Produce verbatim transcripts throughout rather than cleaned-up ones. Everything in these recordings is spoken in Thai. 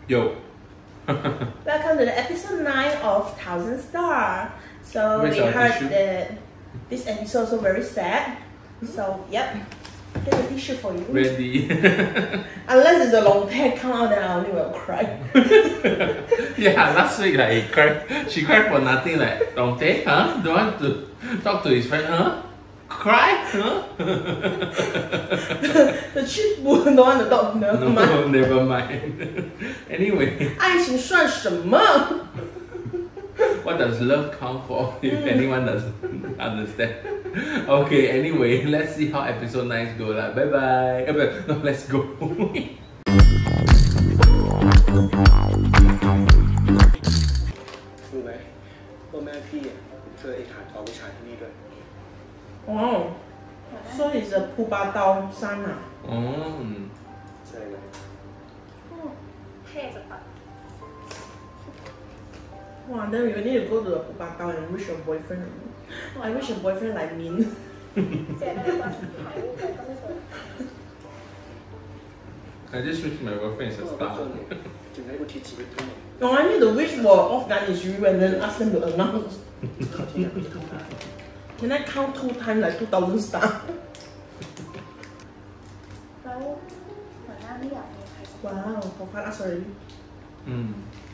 Yo. Welcome to the episode nine of Thousand Star. So Where's we our heard tissue? that this episode is very sad. So yep, here's a tissue for you. Ready. Unless it's a long tag come out, then I only will cry. Yeah, last week like he cried. She cried for nothing like don't take, huh? Don't want to talk to his friend, huh? Cry? Huh? The cheap boy don't want to talk. Never No, mind. never mind. Anyway, 爱情算什么？ what does love count for if anyone doesn't understand? Okay, anyway, let's see how episode nine go lah. Bye bye. No, let's go. รู้ไหมว่าแม่พี่อ่ะเคยฐานทองวิชาที่นี่ด้วย Wow. So it's a Pubadao son ah. Oh. ใช่ไหมเท่จังปะ Wow, then we need to go to the Pubadao and wish your boyfriend. I wish your boyfriend like Min. เสียดายว่าถ่ายรูปไปก็ไม่สวย I just wish my boyfriend is a ก็ star. คนจึงได้อุทิศชีวิตทั้งหมด No, I need to wish for offline is you and then ask them to announce. เขาที่อยากจะทำงาน Can I count two times like two thousand stars? แล้วหัวหน้าไม่อยากมีใครสักคน Wow, for fun, sorry. Mm.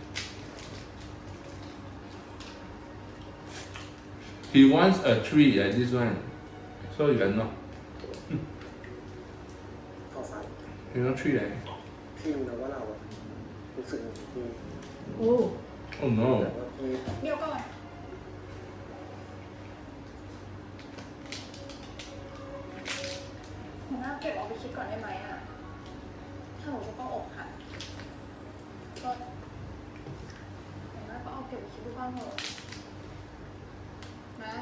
He wants a tree like this one. So you are not. เข้าฝัน You not tree like. พี่รู้นะว่าเราอะรู้สึกอย่างพี่ Oh. Oh no. แต่ว่าพี่เดี๋ยวก่อนหัวหน้าเก็บเอาไปคิดก่อนได้ไหมอ่ะถ้าหนูจะต้องอกหักก็หัวหน้าก็เอาเก็บไปคิดดูบ้างเถอะนะ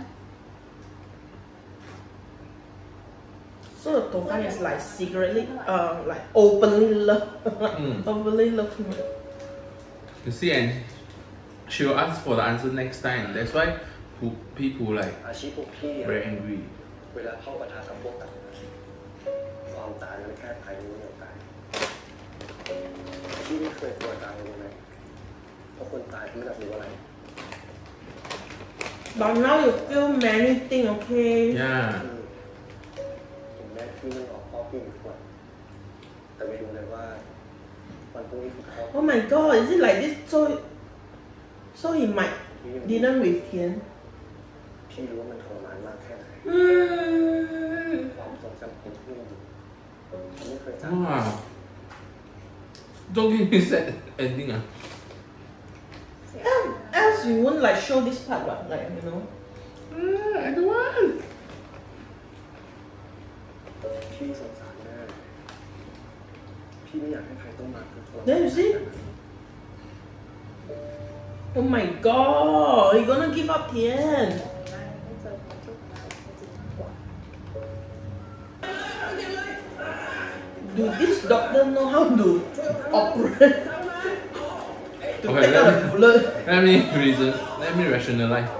So the Tokan is like secretly, uh, like openly love, Mm. openly love him. You see, and she'll ask for the answer next time. That's why who, people like อาชีพพวกพี่อะ very angry. เวลาเข้าปะทะกับพวกต่างความตายมันแค่ภายในเดียวกันพี่ไม่เคยกลัวตายเลยไหมเพราะคนตายเขาไม่รับรู้อะไร But now you feel many things, okay? Yeah. ถึงแม้พี่ไม่ออกพ่อพี่อยู่ทุกวันแต่ไม่รู้เลยว่าวันพรุ่งนี้คือพ่อ Oh my god, is it like this? So, so he might dinner with Tian. พี่รู้ว่ามันทรมานมากแค่ไหน Mm. ความทรงจำของพี่ฉันไม่เคยจำ Wow. Don't give me sad ending. Ah. เสีย Else, else you won't like show this part, what? Like you know. Ah, I don't want. พี่สงสารแม่พี่ไม่อยากให้ใครต้องมาคือทรมาน There you see. Oh my god, you gonna give up Tian? ไม่เจอคนที่หัวหน้าจริงๆมากกว่า Do this doctor know how to operate? To Okay, take out let the me- bullet. Let me reason. Let me rationalize.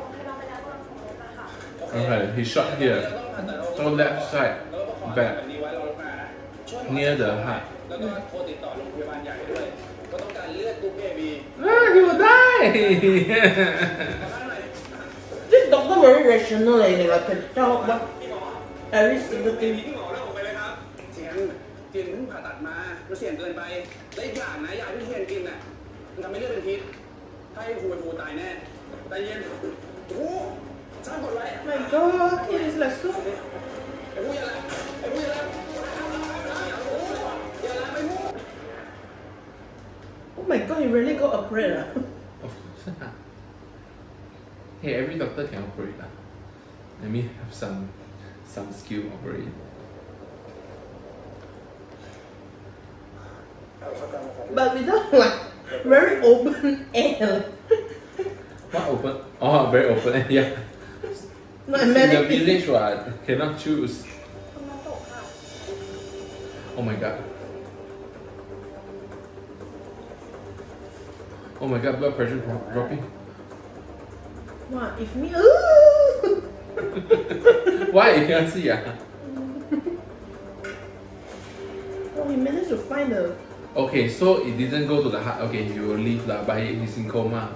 Okay, he shot here. So left side, back, near the heart. แล้วก็โทรติดต่อโรงพยาบาลใหญ่ด้วยก็ต้องการเลือดกรุ๊ปเอบี Ah, he will die. This doctor very rational, like, like can tell what every single พี่ thing. หมอแล้วออกไปเลยครับเทียนเทียนเพิ่งผ่าตัดมามันเสี่ยงเกินไปและอีกอย่างนะยาที่เทียนกินน่ะมันทำให้เลือดเป็นพิษถ้าให้ฟูเป็นฟูตายแน่ใจเย็นโอ้สร้างกดไว้ Oh my god, Tian is like so. ไอ้ผู้อย่าละไอ้ผู้อย่าละอย่าละไม่พูด Oh my god, he really got operate. Ah. Of course. Hey, every doctor can operate. lah. Let me have some some skill operate. But without like very open air. What open? Oh, very open. Yeah. Not In the many people. village, what cannot choose. คนมาตกค่ะ Oh my god. Oh my god, blood pressure dro- dropping. Wow, if me, ooh. Why you cannot see? Ah? Oh, he managed to find the Okay, so it didn't go to the heart. Okay, he will leave lah, but he, he's in coma.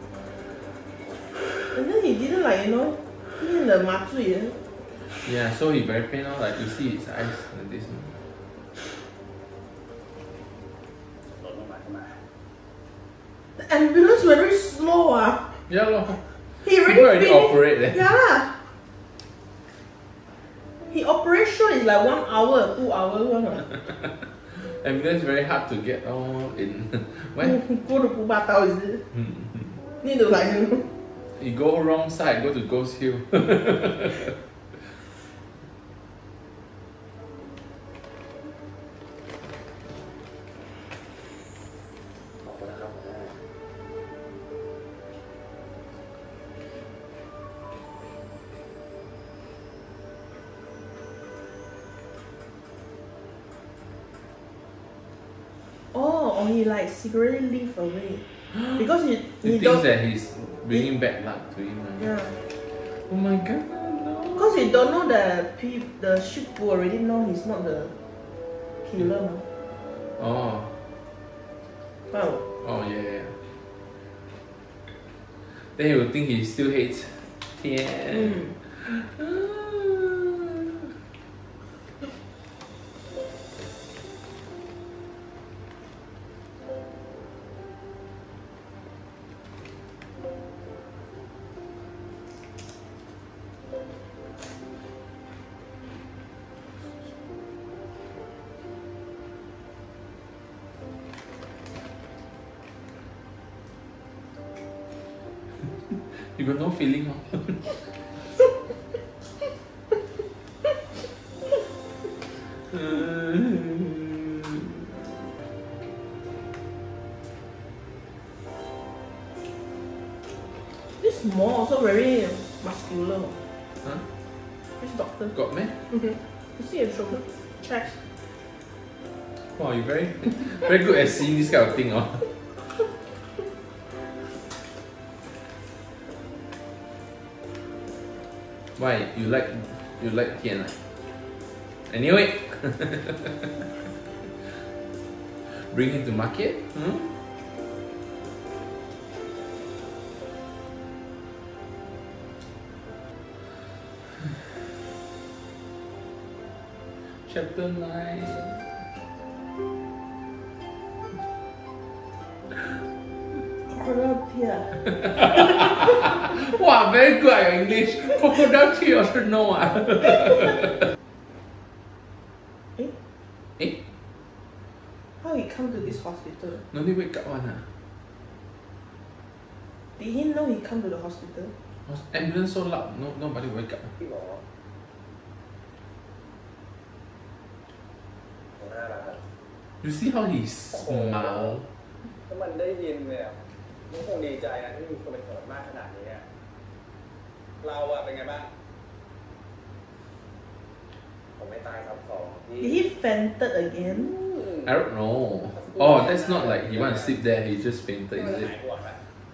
And then he didn't like, you know, 念了麻醉. Yeah, so he very pain, like you see his eyes like this. หล่นลงมาขึ้นมา The ambulance very slow. Ah. Yeah, lor. He already, People already finished- operate there. Yeah. He operation is like one hour, two hours. One hour. Ambulance very hard to get all in. When Go to Pubatao, is it? Need to like, you know. you go wrong side, go to Ghost Hill. ขอบคุณนะครับหัวหน้า Oh, or he like secretly leave away. Because he, He he thinks don't, that he's bringing bad luck to him. Right? yeah. Oh my god, no. Because he don't know that pe- the ship will already know he's not the killer. No? Oh, Wow. oh yeah, yeah. Then he will think he still hates Tian. Mm. You got no feeling, huh? This mall also very muscular. Huh? This doctor. Got me? Mm-hmm. You see his shoulder? Chest. Wow, you very, very good at seeing this kind of thing, oh. Why you like you like Tian? Ah? I knew it. Bring him to market. Hmm? Chapter nine. Crocodile tear. Wow, very good at your English. Crocodile tear also know. Ah. Eh? Eh? How he come to this hospital? No need wake up one. Ah. Did he know he come to the hospital? Ambulance so loud, no nobody wake up. พี่หมอหัวหน้าละครับ You see how he smile? ถ้ามันได้ยินเนี่ยมันคงดีใจนะที่มีคนเป็นโหดมากขนาดนี้อะเราอะเป็นไงบ้างผมไม่ตายครับของพี่ Did he fainted again? I don't know. Oh, that's not like he want to sit there. He just fainted, ไม่ is ได้หาย it? ห่วงอะ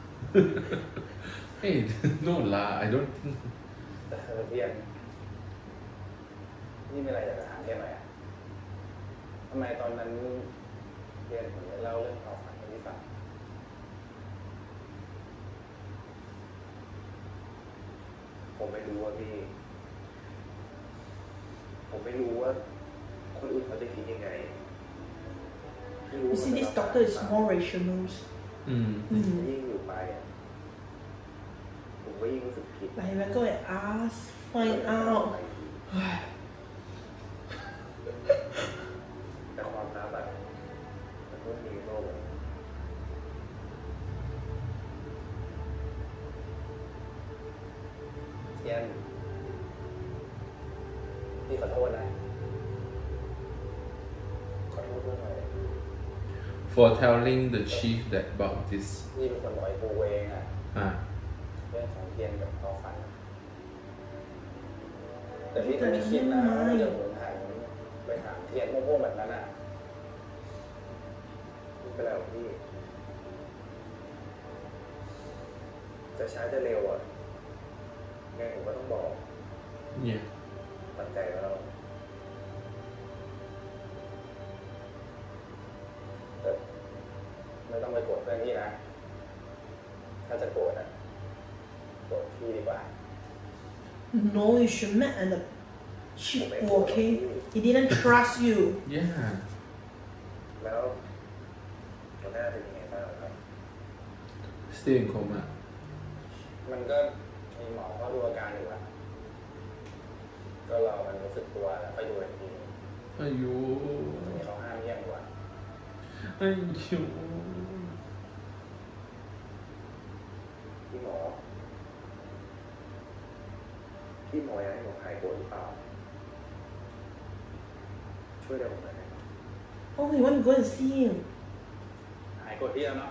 Hey, no lah. I don't think. แต่เธอเพียนนี่มีอะไรอยากจะถามเพียนหน่อยอะทำไมตอนนั้นเพียนถึงได้เล่าเรื่องความฝันให้พี่ฟังผมไม่รู้ว่าพี่ผมไม่รู้ว่าคนอื่นเขาจะคิดยังไงไม่รู้ You see, this doctor is more rational. Mm. Mm. ยิ่งอยู่ไปอะผมก็ยิ่งรู้สึกผิด Like he will go and ask, find out. แต่ความลับอะมันก็มีโลกอะเทียนพี่ขอโทษนะ ขอโทษด้วยหน่อย For telling the chief that about this. นี่เป็นคนบอกไอ้ปูเองอะ Ah. เรื่องของเทียนกับเขาฝัน แต่พี่ก็ไม่คิดนะว่าจะหมุนหันไปถามเทียนโง่ๆแบบนั้นอะไม่เป็นไรหรอกพี่ จะช้าจะเร็วอะไงผมก็ต้องบอก Yeah. ตั้งใจแล้วไม่ต้องไปโกรธเพื่อนพี่นะถ้าจะโกรธอ่ะโกรธพี่ดีกว่า No, you should met and the chief okay. He didn't trust you. Yeah. แล้วหัวหน้าเป็นยังไงบ้างครับ Still in coma. มันก็มีหมอเขาดูอาการอยู่อะก็รอมันรู้สึกตัวแล้วค่อยดูอีกทีอายุมีเขาห้ามเยี่ยมอยู่อะอายุพี่หมอพี่หมออยากให้ผมหายโกรธหรือเปล่าช่วยได้ผมหน่อยไหม Oh, you want to go and see him? หายโกรธพี่แล้วเนาะ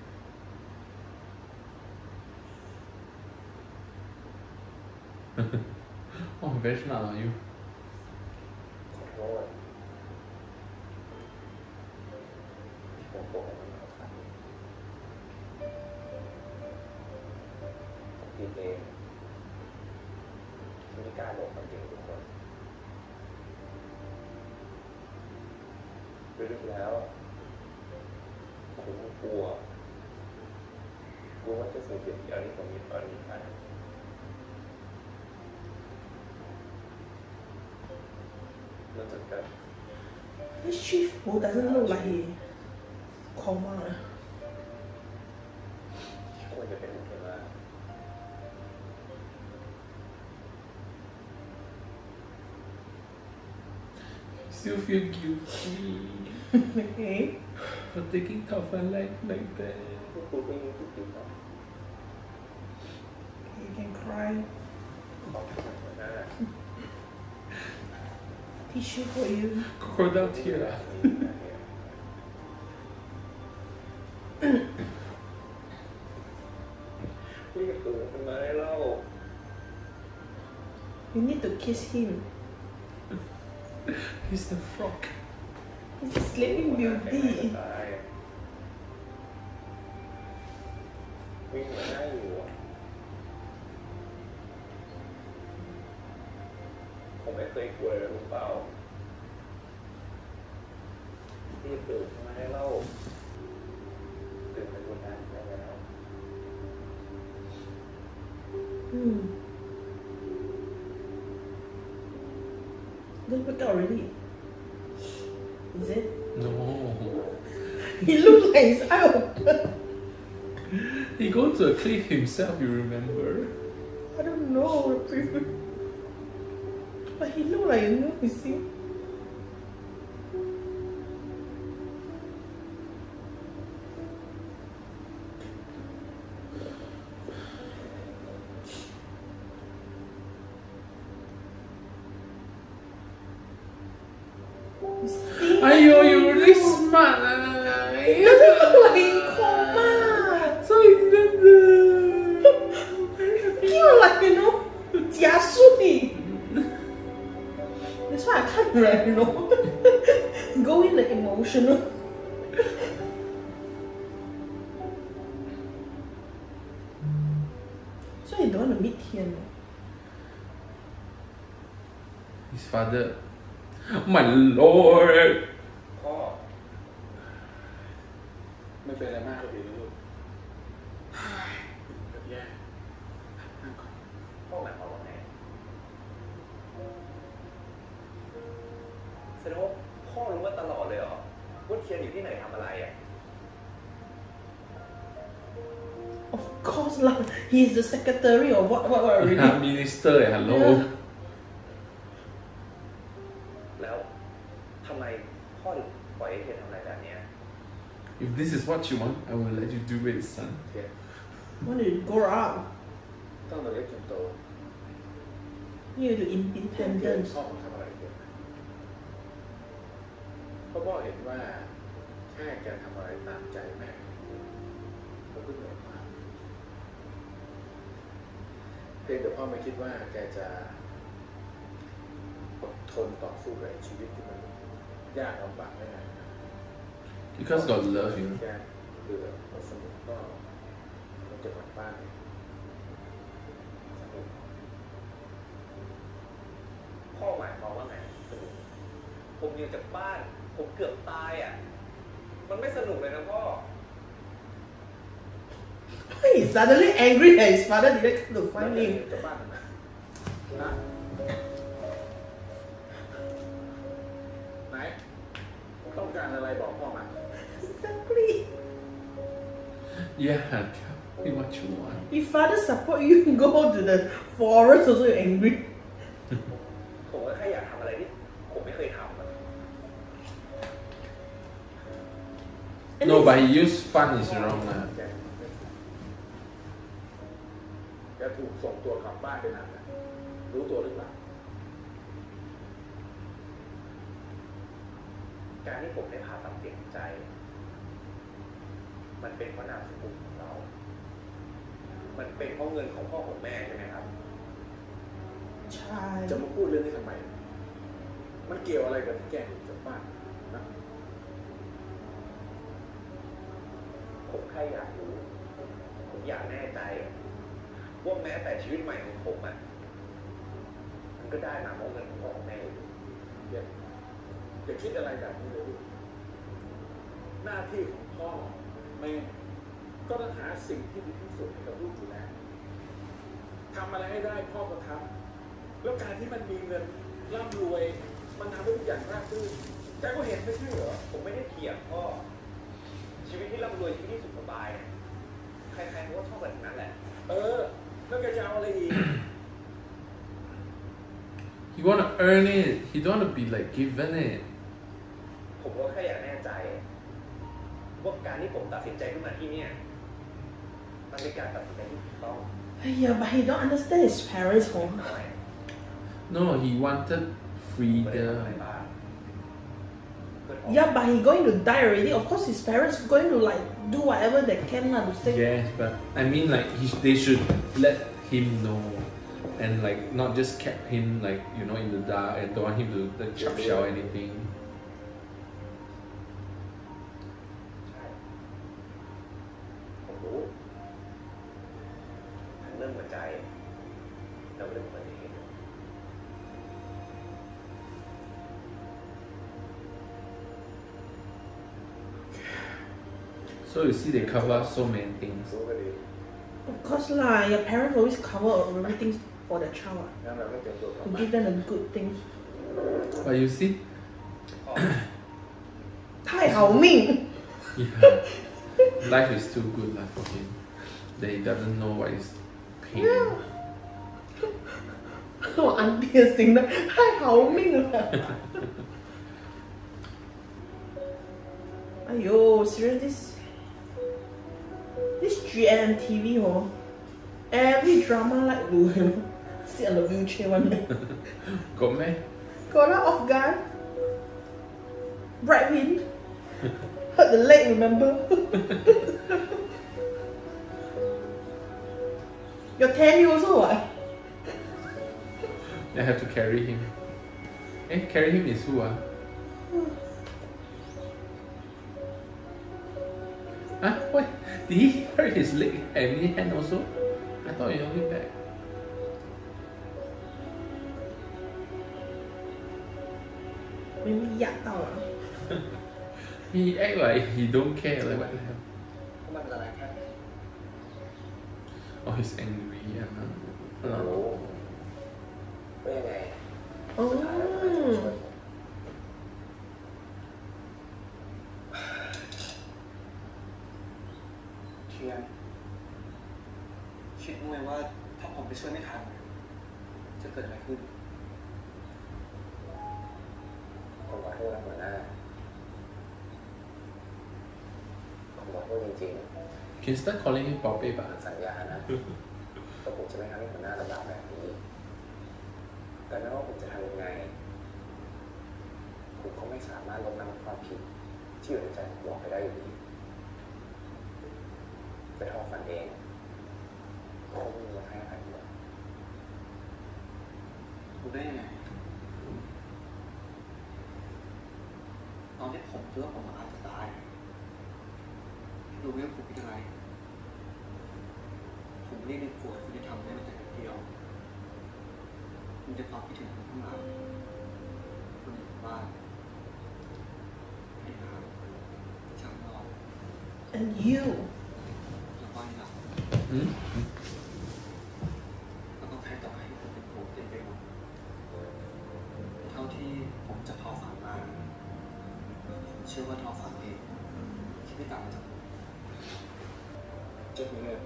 Oh, very smart on you. ขอโทษผมโกรธมันมาครับผมผิดเองที่ไม่กล้าบอกความจริงทุกคนลึกๆแล้วผมกลัวกลัวว่าจะสูญเสียสิ่งที่ผมมีตอนนี้ไปนั่นเหมือนกัน This chief who doesn't look like he coma. ควรจะเป็นคนละ Still feel guilty Okay. for taking Taufan like like that. พูดพูดไม่รู้จริงๆเนาะ You can cry. ขอบคุณหัวหน้า Tissue for you. Crocodile tear. คุยกับตัวทำไมเล่า You need to kiss him. He's the frog. He's a sleeping beauty. วิ่งมาหน้าอยู่อะผมไม่เคยกลัวเลยรู้เปล่าที่ตื่นทำไมเล่าตื่นไปบนนั้นได้แล้ว Hmm. Don't wake up already. Is it? No. He looks like his eye open. He goes to a cliff himself, you remember? I don't know. But he look like, you know, you see. You see? Ayo, you're really smart. He doesn't look like in coma. So it's good. He look like, you know, 假睡. That's why I can't write, you know. Go in the emotional. So you don't want to meet him. His father. My lord. พ่อไม่เป็นอะไรมากก็ดีลูกแบบแย่นั่งก่อนพ่อหมายความว่าไงแสดงว่าพ่อรู้ว่าตลอดเลยเหรอว่าเทียนอยู่ที่ไหนทำอะไรอ่ะ Of course lah. He's the secretary or what what what already. Yeah, minister, eh, hello. Yeah. แล้วทำไมพ่อถึงปล่อยให้เทียนทำอะไรแบบเนี้ย If this is what you want, I will let you do it, son. เทียน Want to grow up. ต้องตัวเล็กจนโต You need to เทียนเทียน independence. พ่อผมทำอะไรเทียนเพราะพ่อเห็นว่าแค่แกทำอะไรตามใจแม่ก็เหนื่อยมากเพียงแต่พ่อไม่คิดว่าแกจะอดทนต่อสู้กับชีวิตที่มันยากลำบากได้ไง Because God love you. แกเบื่อแล้วสนุกก็มันจะกลับบ้านสนุกพ่อหมายความว่าไงสนุกผมอยู่จากบ้านผมเกือบตายอ่ะมันไม่สนุกเลยนะพ่อ he's suddenly angry that his father didn't come to find him. จะบ้านนะนะไหนต้องการอะไรบอกพ่อมา Exactly. Yeah, tell me what you want. If father support you, go to the forest also you're angry. ผมก็แค่อยากทำอะไรที่ผมไม่เคยทำอะ And No, then- but he used fun is wrong lah. แกแกถูกส่งตัวกลับบ้านไปนานนะรู้ตัวหรือเปล่าการที่ผมได้ผ่าตัดเปลี่ยนใจ มันเป็นเพราะนามสกุลของเรา มันเป็นเพราะเงินของพ่อของแม่ใช่ไหมครับใช่จะมาพูดเรื่องนี้ทำไม มันเกี่ยวอะไรกับที่แกหนีจากบ้านนะ ผมแค่อยากรู้ ผมอยากแน่ใจว่าแม้แต่ชีวิตใหม่ของผมอ่ะ มันก็ได้มาเพราะเงินของพ่อของแม่อยู่อย่าอย่าคิดอะไรแบบนี้เลยลูกหน้าที่ของพ่อแม่ก็ต้องหาสิ่งที่ดีที่สุดให้กับลูกอยู่แล้วทำอะไรให้ได้พ่อก็ทำแล้วการที่มันมีเงินร่ำรวย มันทำให้ทุกอย่างราบรื่นแกก็เห็นไม่ใช่เหรอ ผมไม่ได้เถียงพ่อ ชีวิตที่ร่ำรวยชีวิตที่สุขสบาย ใครๆก็ชอบแบบนั้นแหละ เออ แล้วแกจะเอาอะไรอีก He wanna earn it. He don't wanna be like given it. ผมก็แค่อยากแน่ใจว่าการที่ผมตัดสินใจขึ้นมาที่เนี่ย มันเป็นการตัดสินใจที่ถูกต้อง Yeah, but he don't understand his parents home. No, he wanted ผมไม่ได้ทำอะไร freedom. บ้าง Yeah, but he going to die already. Of course, his parents going to like do whatever they can lah to save. Yes, but I mean like he, they should let him know, and like not just kept him like you know in the dark and don't want him to like chop shell or anything. ใช่ ผมรู้ทั้งเรื่องหัวใจแล้วเรื่องอุบัติเหตุ So you see, they cover up so many things. รู้ก็ดี Of course lah, your parents always cover everything for the child ah, งั้นเราก็เตรียมตัวกลับ to บ้าน give them the good things. But you see, พ่อ太好命. yeah, life is too good lah for him. That he doesn't know what is pain. 我安迪的心呢，太好命了。哎呦，serious this this G M T V oh, every drama like to you know, sit on the wheelchair one day. Got me? Got out off guard. Bright wind. Hurt the leg, remember? Your Tammy also what? I have to carry him. Eh, carry him is who ah? Huh? What? Did he hurt his leg and his hand also? I thought he only back. Maybe 压到了。 He act like he don't care. Like what the hell? มันเป็นอะไรแค่ Oh, he's angry. Yeah. รู้ว่ายังไง哦。 เชียนคิดไหมว่าถ้าผมไปช่วยไม่ทันจะเกิดอะไรขึ้นผมขอโทษนะหัวหน้าผมขอโทษจริง Can you start calling him Poppy ๆ ba? สัญญานะว่าผมจะไม่ทำให้หัวหน้าลำบากแบบนี้แต่ไม่ว่าผมจะทำยังไงผมก็ไม่สามารถลบล้างความผิดที่อยู่ในใจผมออกไปได้อยู่ดีไปทอดฟันเองคงไม่มีวันให้อภัยผมรู้ได้ยังไงตอนที่ผมคิดว่าผมอาจจะตายรู้ไหมว่าผมเป็นอะไรผมไม่ได้นึกกลัวที่จะทำได้แต่เดียวมันจะความคิดถึงคนข้างหลังคนในบ้านให้น้ำช่างนอก And you. แล้วก็ให้เราอืมแล้วก็ใครต่อให้ผมเป็นห่วงเต็มไปหมดเท่าที่ผมจะทอฝันมาผมเชื่อว่าทอฝันเองคิดไม่ต่างจากผมจุดนี้เลย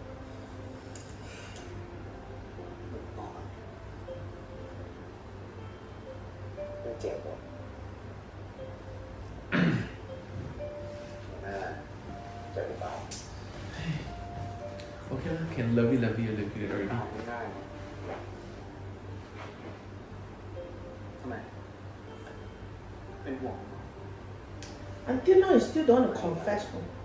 ผมต่อไม่เจ็บหรอกเจ็บหรือเปล่า Okay lah, can love you, love you, love you already. ไม่ได้ทำไมเป็นห่วง Until now, you still don't want to confess.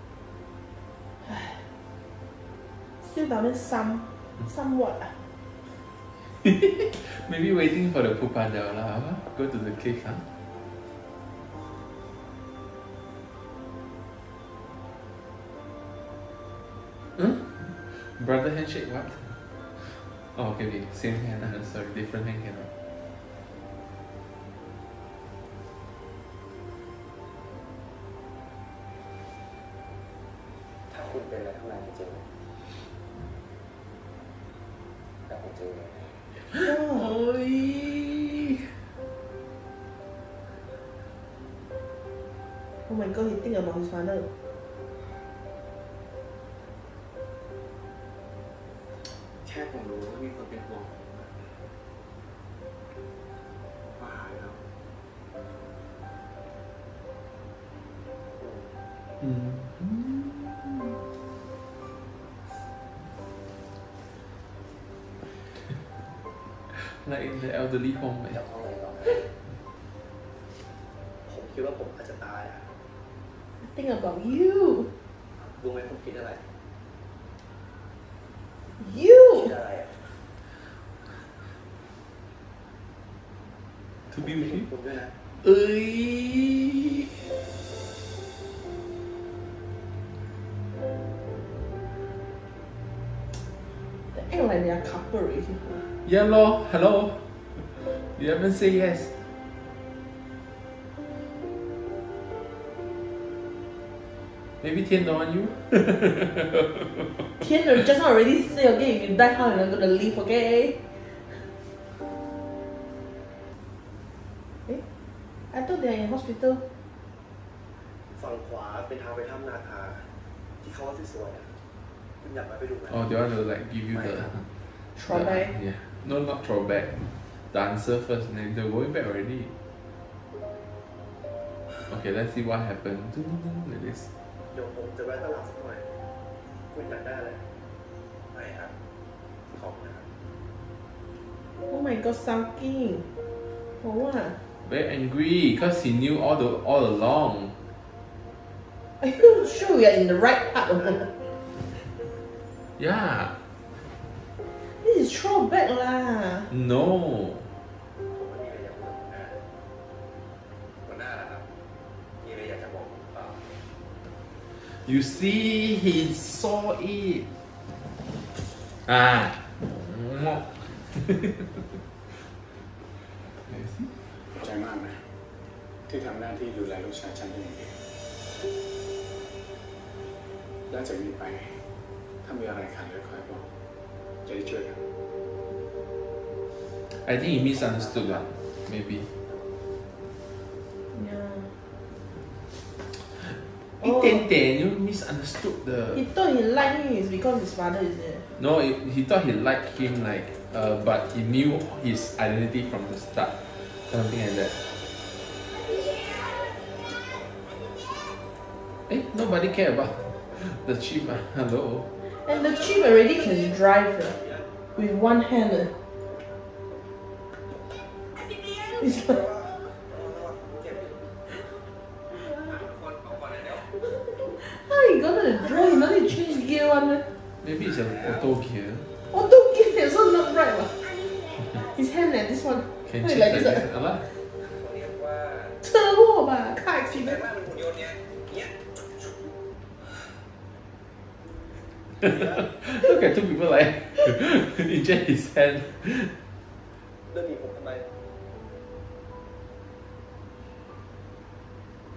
Still doesn't some, somewhat. ah. Maybe waiting for the pupada lah. Huh? Go to the cake, huh? Huh? Brother handshake, what? Oh, okay, okay. Same hand. Uh, sorry, different hand cannot. ถ้าคุณเป็นอะไรข้างในจริงแต่ผมจะยังไง Oi. Oh my god, he think about his father. แค่ผมรู้ว่ามีคนเป็นห่วงว่าหายแล้ว Mm. Like in the elderly home. จะท้องอะไรต่อผมคิดว่าผมอาจจะตายอ่ะ Think about you. รู้ไหมผมคิดอะไร You. คิดอะไรอ่ะ To be with you. คุณด้วยนะ Oi. They act like they are couple already. Yeah, lor. Hello. You haven't say yes. Maybe Tian don't want you. Tian just now already say, okay, if you die, how am I gonna live, okay? Eh? I thought they are in hospital. ฝั่งขวาเป็นทางไปถ้ำนาคาที่เขาว่าสวยๆอ่ะคุณอยากไปดูไหม Oh, they want to like give you the Throwback. the- yeah. No, not throwback. The answer first. And then they're going back already. Okay, let's see what happened. Like this. เดี๋ยวผมจะแวะตลาดสักหน่อยคุณอยากได้อะไรไม่ครับขอบคุณนะครับ Oh my god, sulking. For what? Very angry because he knew all the all along. Are you sure we are in the right part of the... Yeah. This is throwback lah. No. ผมก็มีอะไรอยากบอกนะหัวหน้านะครับมีอะไรอยากจะบอกผมเปล่า You see, he saw it. Ah. You see? ขอบใจมากนะ ที่ทำหน้าที่ดูแลลูกชายฉันเป็นอย่างดีและจากนี้ไป ถ้ามีอะไรขาดเหลือคอยบอกจะได้ช่วยกัน I think he misunderstood lah. Maybe. Yeah. 一点点 you misunderstood He the. thought he liked him is because his father is there. No, it, he thought he liked him like, uh, but he knew his identity from the start. Something like that. Eh, nobody care about the chief. ah. Hello. And the chief already can drive uh, with one hand. uh. It's like, คนเอาก่อนเลยเดี๋ยว how you gonna drive? You don't need to change gear one. uh. Maybe it's an auto gear. Auto gear is also not right. uh. His hand at this one. Can Why change like like this? this. uh? Alah. เรียกว่า车祸吧 car แต่ accident. ว่าเป็นหุ่นยนต์เนี่ยเนี่ย Look at two people like inject his hand. เรื่องนี้ผมทำไม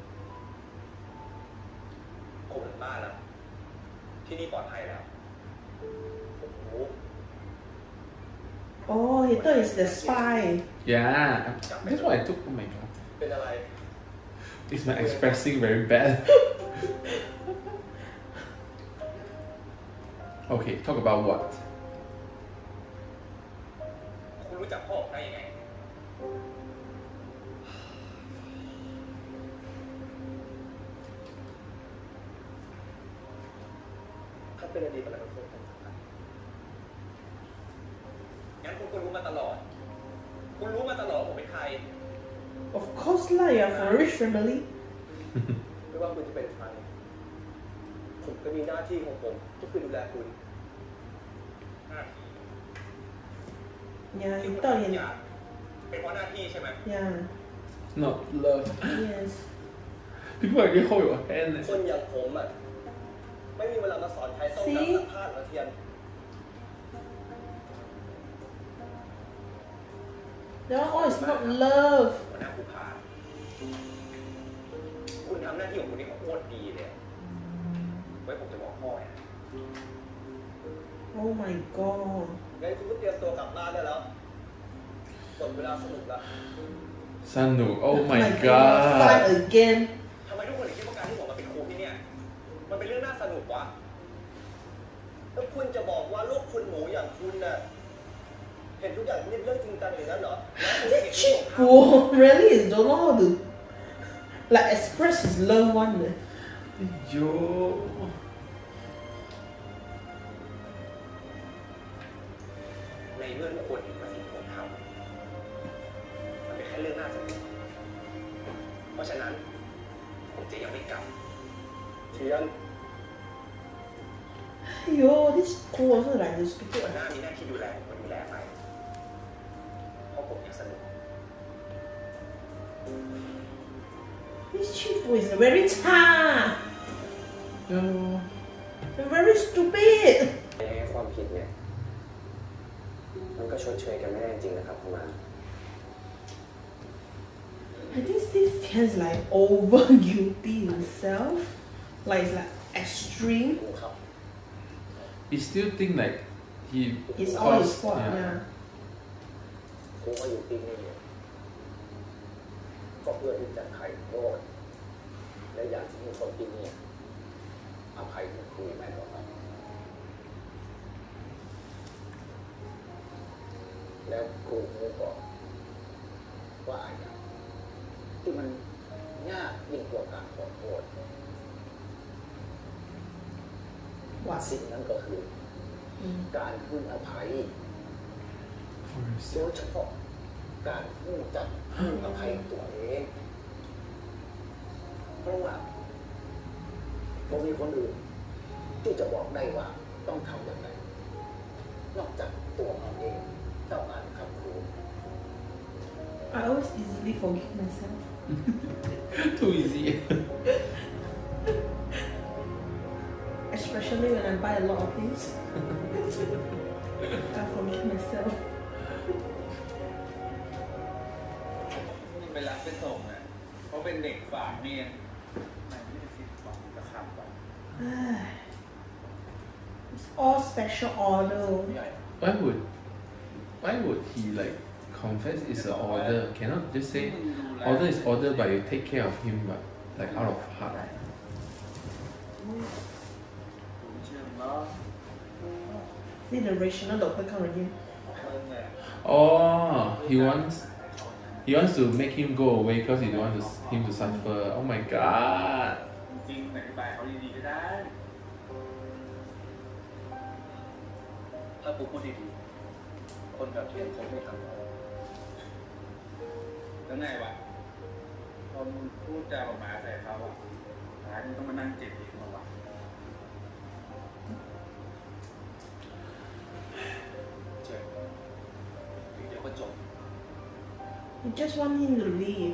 ผมถึงบ้านแล้ว ที่นี่ปลอดภัยแล้ว Oh, he thought it's the spy. Yeah, that's what I took. Oh my god. เป็นอะไร Is my expressing very bad? Okay, talk about what? คุณรู้จักพ่อผมได้ยังไง ถ้าเป็นอดีตอะไรก็คงเป็นสำคัญงั้นคุณก็รู้มาตลอด คุณรู้มาตลอดว่าผมเป็นใคร Of course lah, you're from a rich family. ไม่ว่าคุณจะเป็นใคร ผมก็มีหน้าที่ของผมก็คือดูแลคุณ หน้าที่ Yeah, ที่ he คุณ thought ทำทุ he. กอย่างเป็นเพราะหน้าที่ใช่ไหม Yeah. Not love. Yes. People are gonna hold your hand. คนอย่างผมอ่ะ ไม่มีเวลามาสอนใครต้องการสัมภาษณ์หรือเทียน That one is not love. หัวหน้าผู้พาคุณทำหน้าที่ของคุณนี่โคตรดีเลยไว้ผมจะบอกพ่อไง Oh my god. งั้นคุณก็เตรียมตัวกลับบ้านได้แล้วหมดเวลาสนุกแล้ว Sanu, oh my Fight god. again. ทำไมทุกคนถึงคิดว่าการที่ผมมาเป็นครูที่เนี่ย มันเป็นเรื่องน่าสนุกวะแล้วคุณจะบอกว่าลูกคุณหมูอย่างคุณน่ะ เห็นทุกอย่างนี่เรื่องจริงจังอย่างนั้นเหรอแล้วคุณจะเห็นที่ผมทำ Whoa, really? Don't know how to like express his love one. eh. Yo. ในเมื่อทุกคนเห็นว่าสิ่งที่ผมทำมันเป็นแค่เรื่องน่าสนุกเพราะฉะนั้นผมจะยังไม่กลับเทียน Yo, this cool also like this ส่วน stupid. หน้ามีหน้าที่ดูแลผมก็ดูแลไปเพราะผมยังสนุก This chief is very tough. Yo. Very stupid. ให้ความผิดเนี่ยมันก็ชดเชยกันไม่ได้จริงนะครับคุณมา I think Steve Tian's like over guilty himself. Like it's like extreme. ครูครับ He still think like he It's all his caused- fault. yeah. Yeah. ครูมาอยู่ที่นี่เนี่ยก็เพื่อที่จะไถ่โทษและอยากให้คนที่นี่อภัยให้ครูแม่ต่อไปแล้วครูก็บอกว่าอะไรที่มันยากยิ่งกว่าการขอโทษ What? สิ่งนั้นก็คือ Mm. การพึงอภัย For โด himself. ยเฉพาะการรู้จักพึงอภัยตัวเองเพราะว่าผมมีคนอื่นที่จะบอกได้ว่าต้องทำอย่างไรนอกจากตัวเราเองต้องอ่านคำครู I always easily forgive myself. Too easy. Especially when I buy a lot of things. I forgive myself. นี่ไปรับไปส่งอ่ะเขาเป็นเด็กฝากเมียนมันไม่ได้คิดฝากจะขับไป It's all special order. Why would why would he like confess it's an order? Cannot just say order is order but you take care of him but like out of heart. ผมเชื่อมล้อ See the rational doctor come again. เพิ่งเนี่ย Oh, he wants he wants to make him go away because he don't want to, him to suffer. Oh my god. จริงๆอธิบายเขาดีๆก็ได้ถ้าปูพูดดีๆคนแบบเทียนคงไม่ทำแล้วไงวะพอมึงพูดจาออกมาใส่เขาอ่ะท้ายมึงต้องมานั่งเจ็บอีกมาวะเจ็บเดี๋ยวก็จบ You just want him to leave.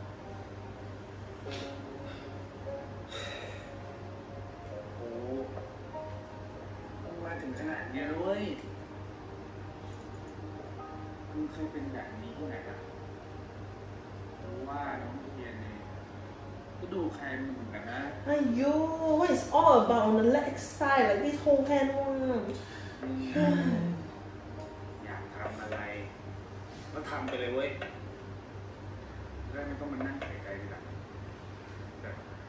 โอ้มึงมาถึงขนาดเนี้ยเว้ยมึงเคยเป็นแบบนี้ที่ไหนอ่ะเพราะว่าน้องเทียนเนี่ยก็ดูแคนเหมือนกันนะ Aiyo, what is all about on the leg side like this whole hand one? อยากทำอะไรก็ทำไปเลยเว้ยแล้วไม่ต้องมานั่งไกลๆทีหลังแบบ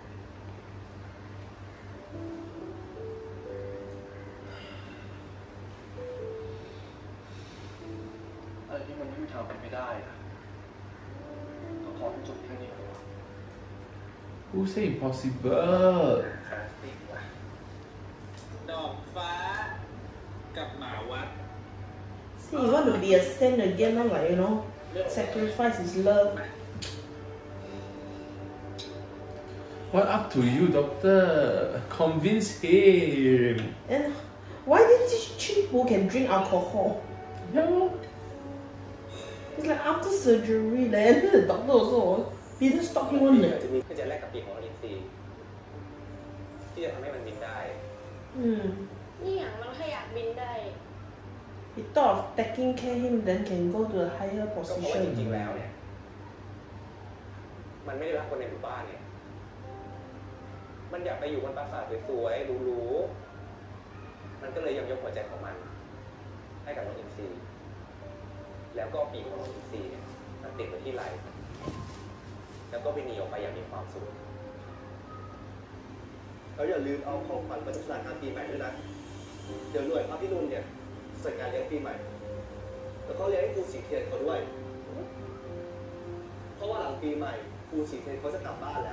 อะไรที่มันไม่มีทางเป็นไปได้อะก็ขอให้จบแค่นี้ก่อน Who say impossible? คลาสสิกว่ะดอกฟ้ากับหมาวัด See, you want to be a saint again, not like, you know, sacrifice his love. What up to you, doctor? Convince him. And why did this cheap who can drink alcohol? Yeah. It's like after surgery, then the doctor also didn't stop him one เพื่ day. อจะแลกกับปีกของอินทรีย์ที่จะทำให้มันบินได้ Hmm. นี่อย่างมันแค่อยากบินได้ He thought of taking care of him, then can go to a higher ก็เพราะว่าจ position. ริงๆแล้วเนี่ย มันไม่ได้รักคนในหมู่บ้านเนี่ย มันอยากไปอยู่บนปราสาทสวยๆหรูๆมันก็เลยยอมยกหัวใจของมัน ให้กับน้องอินทรีย์แล้วก็ปีกของน้องอินทรีย์เนี่ยมันติดไว้ที่ไหล่แล้วก็บินหนีออกไปอย่างมีความสุขแล้วอย่าลืมเอาของขวัญประจำสถานการปีใหม่ด้วยนะ เดี๋ยวหน่วยพระพิรุณเนี่ยจัดงานเลี้ยงปีใหม่ แล้วก็เลี้ยงให้ครูสีเทียนเขาด้วย เพราะว่าหลังปีใหม่ครูสีเทียนเขาจะกลับบ้านแล้ว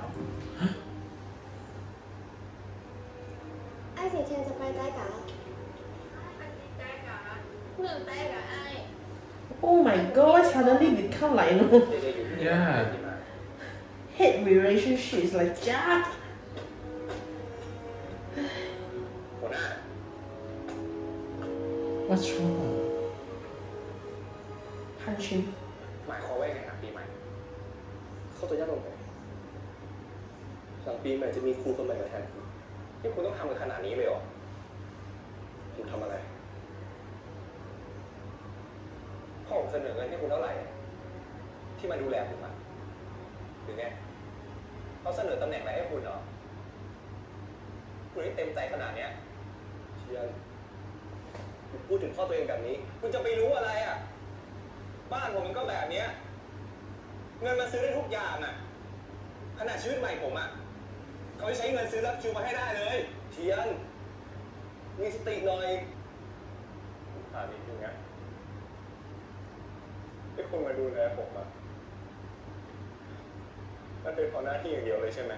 ไอ้สีเทียนจะไปใต้กะไปใต้กะเรื่องใต้กะไอ้ Oh my god, suddenly become like, you know, เด็กๆอยู่ที่นี่ Yeah. ที่มา hate relationships like Jack. หัวหน้า What's wrong? Punch him. หมายความว่าไงครับปีใหม่เขาจะยากลงไปหลังปีใหม่จะมีครูคนใหม่มาแทนคุณที่คุณต้องทำกันขนาดนี้เลยเหรอคุณทำอะไรพ่อผมเสนอเงินให้คุณเท่าไหร่ ที่มาดูแลผมอะหรือไงเขาเสนอตำแหน่งอะไรให้คุณเหรอ คุณนี่เต็มใจขนาดเนี้ยเชียนพูดถึงพ่อตัวเองแบบนี้คุณจะไปรู้อะไรอะบ้านผมมันก็แบบเนี้ยเงินมาซื้อได้ทุกอย่างอะขนาดชีวิตใหม่ผมอะเขาจะใช้เงินซื้อรับคิวมาให้ได้เลยเชียน มีสติหน่อยถามนิดนึงนะที่คุณมาดูแลผมอะมันเป็นเพราะหน้าที่อย่างเดียวเลยใช่ไหม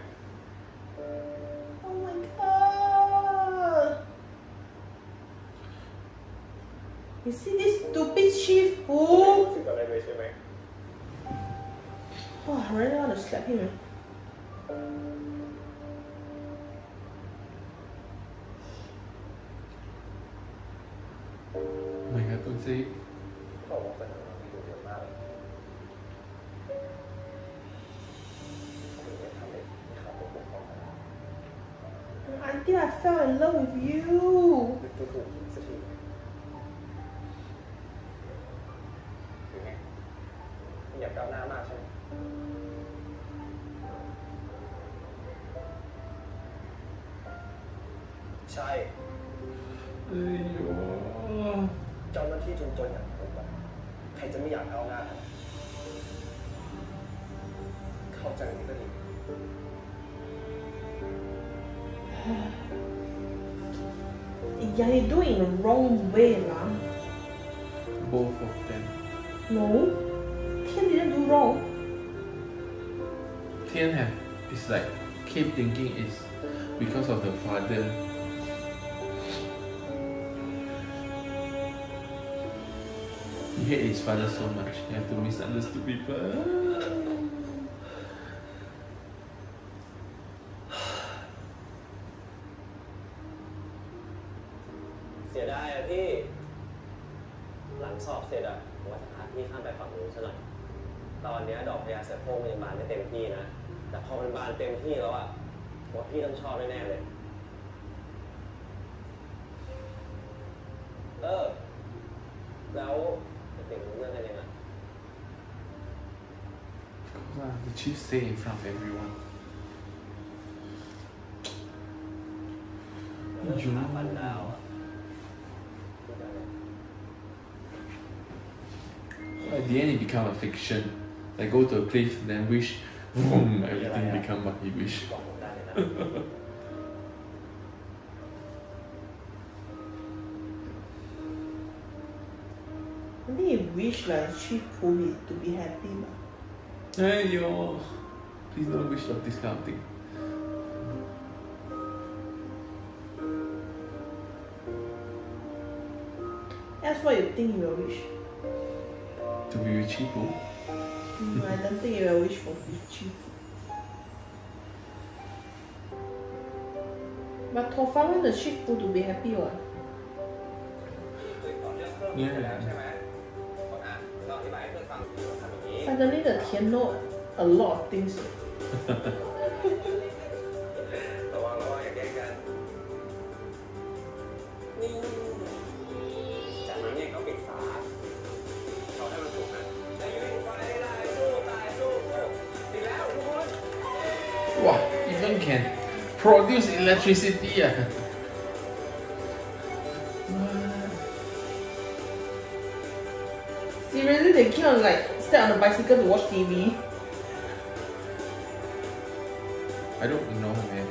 Oh my god. You see this stupid chief ไม่ who? รู้สึกอะไรเลยใช่ไหม Oh, I really want to slap him. eh. Oh my god, don't say it. เขาบอกเสนอมาดูเยอะมากเลยเขาถึงได้ทำให้เขาตกบกพร่องนะ Until I fell in love with you. นึกดูถูกสักทีหรือไงคุณอยากก้าวหน้ามากใช่ไหมใช่ Aiyo. เจ้าหน้าที่จนๆอย่างผมอะใครจะไม่อยากก้าวหน้ากันเข้าใจอย่างนี้ก็ดี Yeah, you do it in the wrong way, lah. Both of them. No, Tian didn't do wrong. Tian have it's like keep thinking it's because of the father. He hate his father so much. He have to misunderstood people. เสียดายอะพี่ หลังสอบเสร็จอะผมว่าจะพาพี่ข้ามไปฝั่งนู้นซะหน่อย ตอนเนี้ยดอกพญาเสือโคร่งมันยังบานไม่เต็มที่นะ แต่พอมันบานเต็มที่แล้วอะผมว่าพี่ต้องชอบแน่ๆเลย เออ แล้วจะถึงเรื่องกันยังไง Of course lah, the chief say in front of everyone. You know. พันดาวอะ At the end, it become a fiction. Like go to a cliff, then wish, boom, everything become what you wish. บอกผมได้เลยนะ I think he wish like Chief Pui to be happy. But Hey yo, please don't wish of this kind of thing. that's what you think he will wish. To be with Chifu. Mm, I don't think he will wish for Chief. But Tofa want the Chief Pui to be happy what? ตอบเรื่องเครื่องบินไปแล้วใช่ไหมก่อนอ่ะเราอธิบายให้เพื่อนฟังทำอย่างนี้ Suddenly the Tian know a lot of things. ระวังระวังอย่าแกล้งกันนี่จากนั้นเนี่ยก็ปิดฝาเราให้มันสุกนะจะอยู่ไฟได้สู้ตายสู้ดีแล้วทุกคน Wow, even can produce electricity. Ah. Seriously, they cannot like step on a bicycle to watch T V. I don't know, man.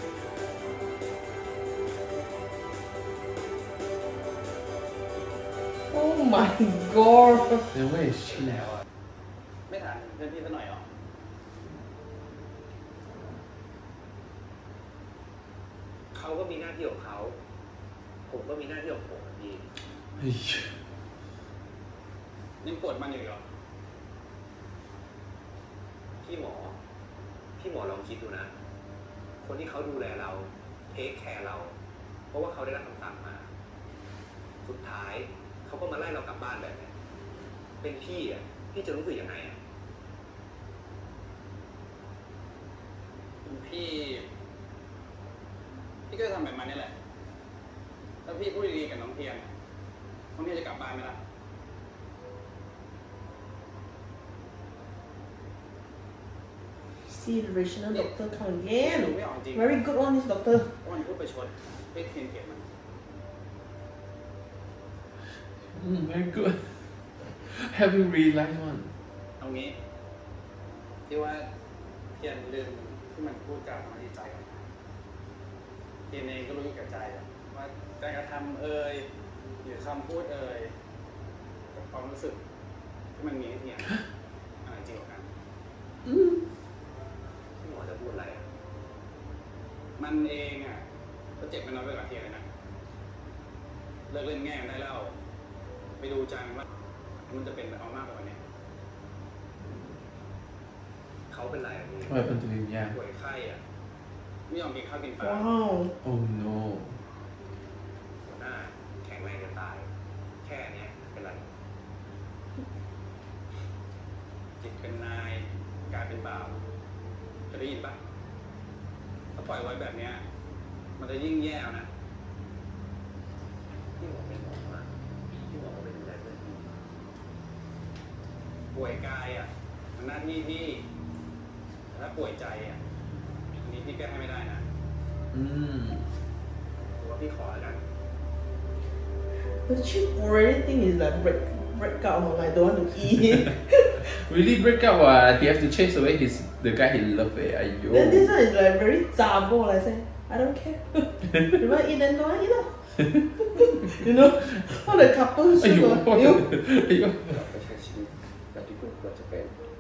Oh my god. Then where is she? แล้วอ่ะไม่ถามเพื่อนพี่ซะหน่อยเหรอเขาก็มีหน้าที่ของเขาผมก็มีหน้าที่ของผมพี่ Hey. ยังปวดมันอยู่เหรอพี่หมอ พี่หมอลองคิดดูนะ คนที่เขาดูแลเรา เทคแคร์เรา เพราะว่าเขาได้รับคำสั่งมา สุดท้ายเขาก็มาไล่เรากลับบ้านแบบนี้เป็นพี่อ่ะ พี่จะรู้สึกยังไงอ่ะพี่ พี่ก็จะทำแบบมันนี่แหละ ถ้าพี่พูดดีๆกับน้องเทียนน้องเทียนจะกลับบ้านไหมล่ะ See the regional doctor come หนู again. ไม่ออกจริง Very good one, this doctor. วันพูดไปชดไม่เทียนเก็บมัน Mm, very good. Haven't realized one. เอางี้ที่ว่าเทียนลืมที่มันพูดจามาที่ใจมันเทียนเองก็รู้อยู่แก่ใจอะว่าการกระทำเอ่ยหรือคำพูดเอ่ยกับความรู้สึกที่มันมีให้เทียนอะไรจริงกว่ากัน Mm. พี่หมอจะพูดอะไรอ่ะมันเองอ่ะก็เจ็บมันน้อยไปกว่าเทียนเลยนะเลิกเล่นแง่กันได้แล้วไปดูจังว่ามันจะเป็นเอามากกว่านี้เขาเป็นไรอ่ะพี่ What happened to him? Yeah. ป่วยไข้อ่ะไม่ยอมกินข้าวกินปลา Wow. Oh no. หัวหน้าแข็งแรงจะตาย แค่เนี้ยเป็นไรจิตเป็นนายกลายเป็นบ่าวจะได้ยินปะถ้าปล่อยไว้แบบเนี้ยมันจะยิ่งแย่เอานะพี่หมอเป็นหมอมาพี่หมอก็ไปดูแลเพื่อนพี่ป่วยกายอ่ะมันหน้าที่พี่แต่ถ้าป่วยใจอ่ะอันนี้พี่แก้ให้ไม่ได้นะ Mm. หรือว่าพี่ขอแล้วกัน The chief already think is like break break out or like don't want to eat. Really break up? Uh, he have to chase away his the guy he love. Eh? Aiyo. Then this one is like very zabo. Like say, I don't care. You want to eat then don't want to eat lah. You know, all the couples. Aiyo. You know, Aiyo. เราไปใช้ชีวิตแบบที่คุณควรจะเป็น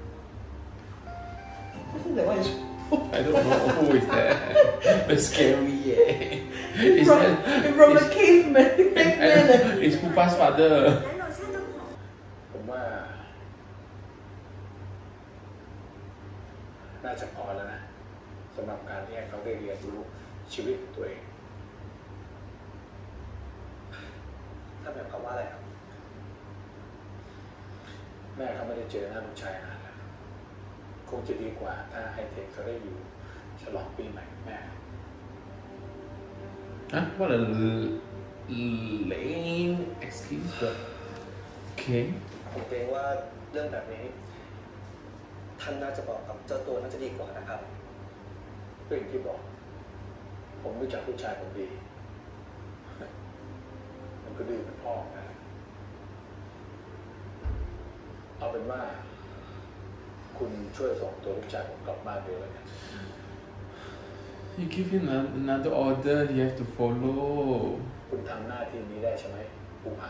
I think that one is I don't know who is that. But scary. Yeah. Is from, that? from the is- caveman. caveman. and- It's Pupa's father. ผมว่า น่าจะพอแล้วนะสำหรับการที่ให้เขาได้เรียนรู้ชีวิตของตัวเองถ้าหมายความว่าอะไรครับแม่เขาไม่ได้เจอหน้าลูกชายนานแล้วคงจะดีกว่าถ้าให้เทคเขาได้อยู่ฉลองปีใหม่กับแม่ Huh? What a l- lame excuse, but okay. ผมเกรงว่าเรื่องแบบนี้ ท่านน่าจะบอกกับเจ้าตัวน่าจะดีกว่านะครับก็อย่างที่บอก ผมรู้จักลูกชายผมดีมันก็ดื้อเป็นพ่อนะเอาเป็นว่า คุณช่วยส่งตัวลูกชายผมกลับบ้านด้วยแล้วกัน You give him another order, he have to follow. คุณทำหน้าที่นี้ได้ใช่ไหมปูผา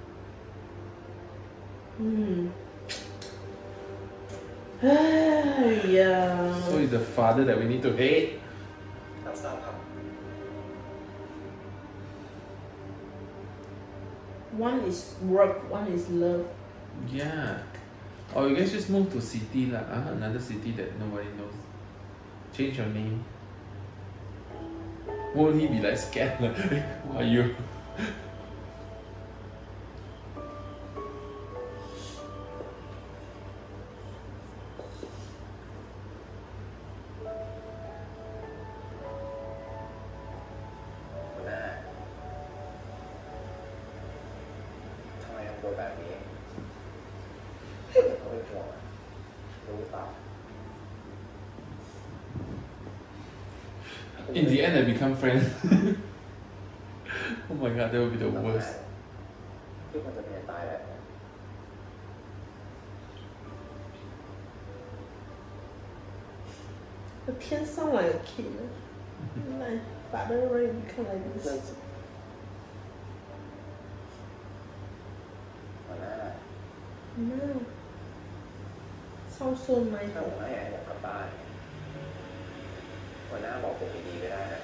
อืมเฮ้ยอ่ะ So it's the father that we need to hate. รับทราบครับ one is work one is love Yeah. Or you guys just move to city lah, uh, another city that nobody knows. Change your name. Won't he be like scared? Like, who are you? หัวหน้าทำไมทำตัวแบบนี้คนอื่นเขาเป็นห่วงอะรู้หรือเปล่า In the end, they become friends. Oh my god, that would be the worst. ที่มันจะเป็นตายแบบนี้ the 天 sound like a kid like father already become like นั่น this สิ หัวหน้า no sound so ถ้า nice หัวหน้าอยากให้ผมกลับบ้านหัวหน้าบอกผมดีๆก็ได้นะ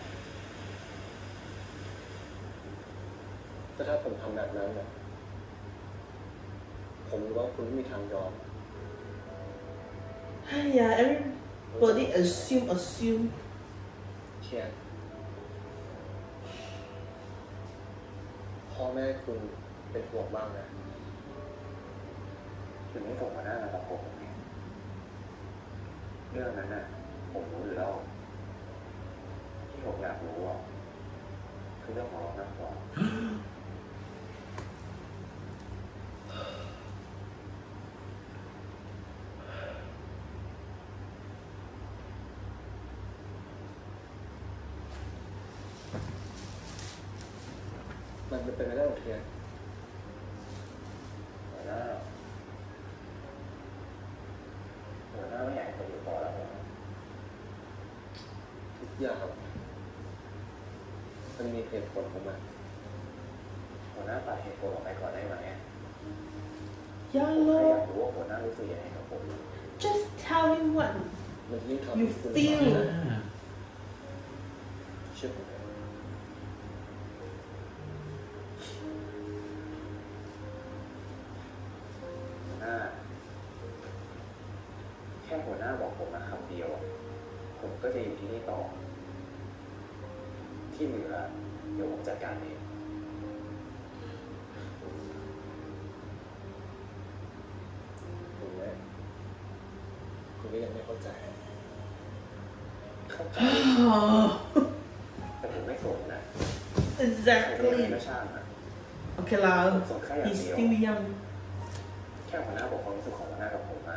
แต่ถ้าผมทำแบบนั้นเนี่ยผมรู้ว่าคุณไม่มีทางยอม yeah everybody assume assume เทียนพ่อแม่คุณเป็นห่วงบ้างนะถึงไม่ส่งหัวหน้ามาตัดผมเรื่องนั้นน่ะผมรู้อยู่แล้วที่ผมอยากรู้อ่ะคือเรื่องของเรามากกว่า มันเป็นไปได้หรอเทียนหัวหน้าหัวหน้าไม่อยากให้ผมอยู่ต่อแล้วนะทุกอย่างมันมีเหตุผลของมันหัวหน้าตัดเหตุผลออกไปก่อนได้ไหม yeah ผมแค่อยาก love รู้ว่าหัวหน้ารู้สึกยังไงกับผม just tell me what มันยิ่งทำ you ให้คุณ feel อ่าเชื่อผมไหมหัวหน้าแค่หัวหน้าบอกผมมาคำเดียวอะผมก็จะอยู่ที่นี่ต่อ ที่เหลือเดี๋ยวผมจัดการเองคุณแม่คุณก็ยังไม่เข้าใจ เข้าใจ แต่ผมไม่สนนะผมจะยังไง exactly ก็ช่างนะ okay lah ผมสนแค่อย่าง he's เดียว still young แค่หัวหน้าบอกความรู้สึกของหัวหน้ากับผมมา